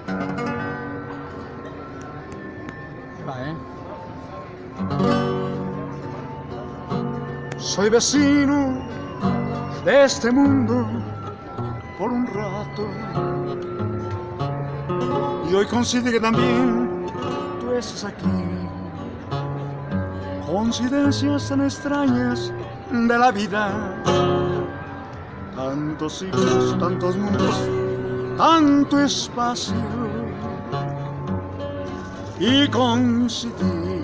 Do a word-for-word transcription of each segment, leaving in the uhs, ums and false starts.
Va, ¿eh? Soy vecino de este mundo por un rato y hoy coincide que también tú estás aquí. Coincidencias tan extrañas de la vida, tantos siglos, tantos mundos, tanto espacio y coincidir.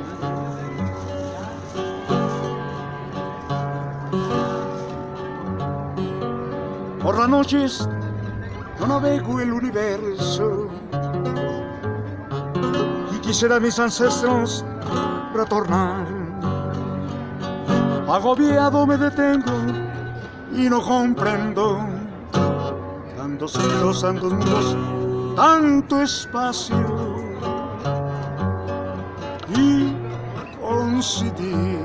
Por las noches yo navego el universo y quisiera a mis ancestros retornar. Agobiado me detengo y no comprendo tantos siglos, tantos mundos, tanto espacio y coincidir.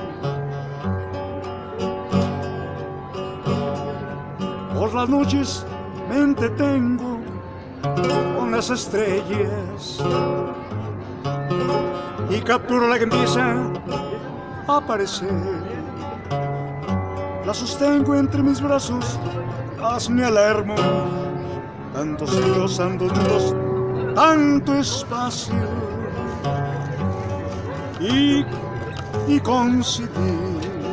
Por las noches me entretengo con las estrellas y capturo la que empieza a aparecer. La sostengo entre mis brazos, hazme alarmo. Tantos siglos, tantos mundos, tanto espacio y, y coincidir.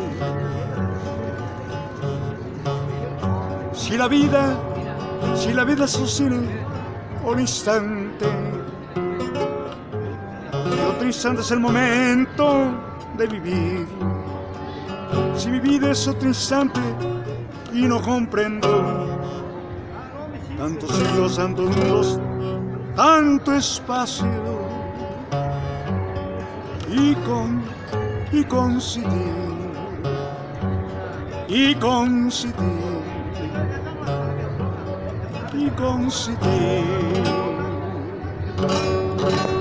Si la vida, si la vida sostiene un instante, y otro instante es el momento de vivir. Si mi vida es otro instante y no comprendo tantos siglos, tantos mundos, tanto espacio y con y coincidir y coincidir y coincidir.